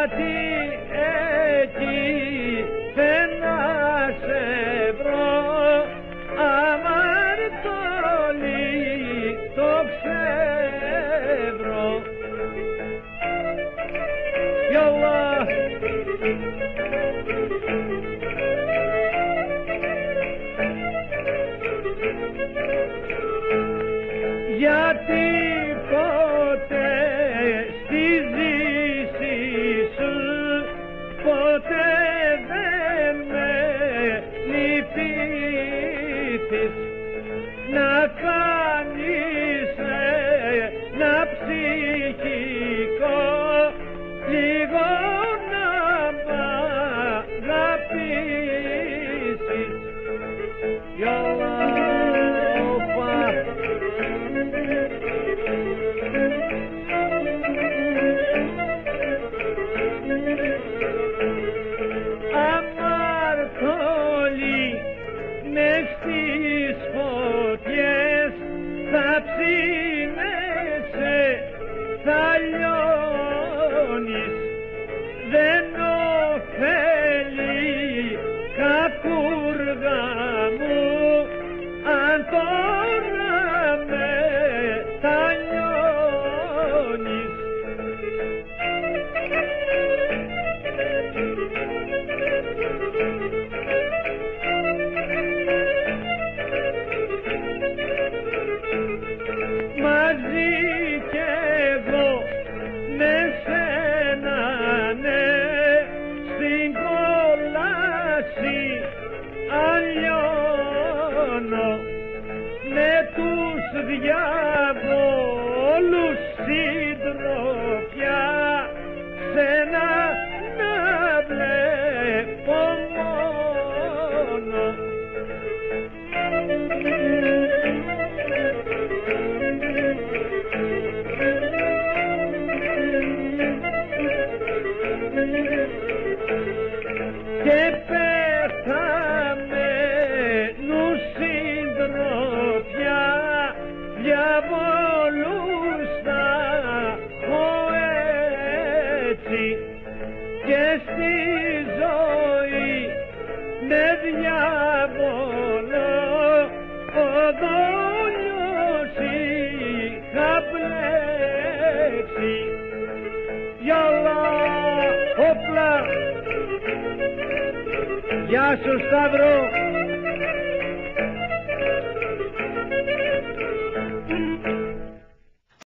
γιατί εκεί δεν να σε βρω, αμαρτωλή το ξεύρω. Γιαλlah. Γιατί ποτέ στη ζήση σου ποτέ δεν με λυπήθεις, να κάνεις ένα ψυχικό λίγο να μ' αγαπήσεις. Αμαρτωλή μες στις φωτιές θα ψήνεσαι, θα λιώνεις, δεν ωφέλει κακούργα μου αν τώρα μετανιώνεις. Μαζί κι εγώ με σένα, ναι, στην κόλαση αλλιώνω, με τους διαβόλους συντροφιά σένα να βλέπω μόνο. Και πεθαμένους συντροφιά διαβόλους θα έχω έτσι, και στη ζωή με διαβόλο ο δόλιος είχα πλέξει. Γιαλlah, όπλα. Γεια σου Σταύρο.